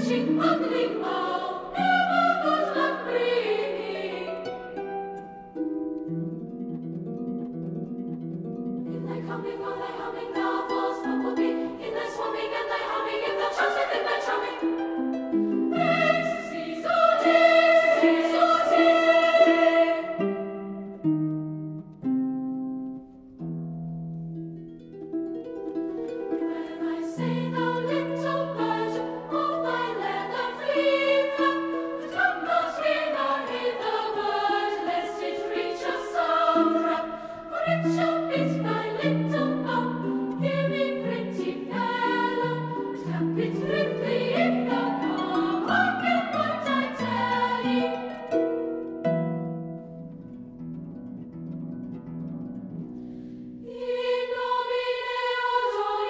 witching, ugly owl, never good luck bringing. In thy coming, all thy humming, thou false bumblebee, in thy swarming and thy humming, if thou chance within thy charming. Ecstasies, oh, ecstasies, oh, ecstasies. When I say, thou little bird, of thy leather flee flap, but come not here nor hither, word, lest it reach a sound trap. For it shall bit thy little bum. Hear me, pretty fellow, tap it thriftily if thou come. Hearken what I tell ye. In nomine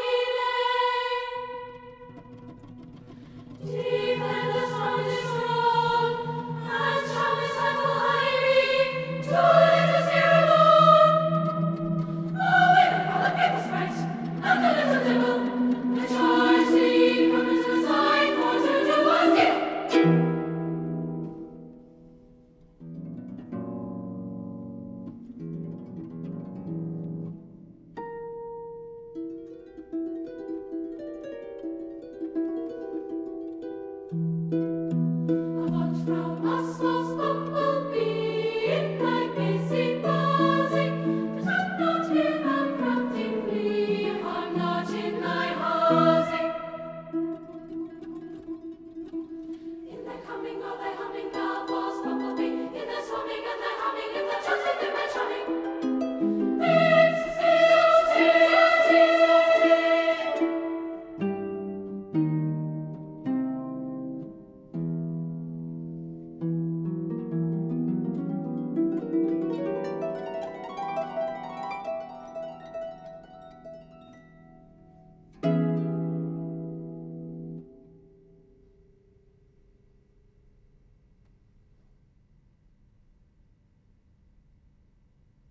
Domini, defend us from this wrong, and shall disciple Highly, to let us hear alone. Oh, we will call a faithful sprite, and the little devil, the charge thee from into the side for to do us ill. Avaunt, Frau